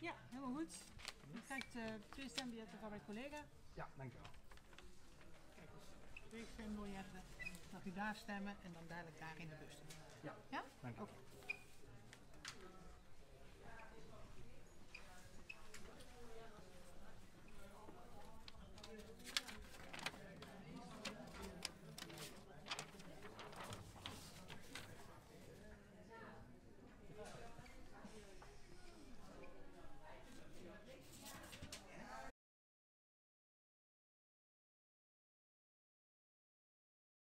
Ja, helemaal goed. Je krijgt 2 stembiljetten van mijn collega. Ja, dankjewel. Kijk eens, 2 stembiljetten. Mag u daar stemmen en dan dadelijk daar in de bus doen. Ja, Ja? dankjewel. Oké.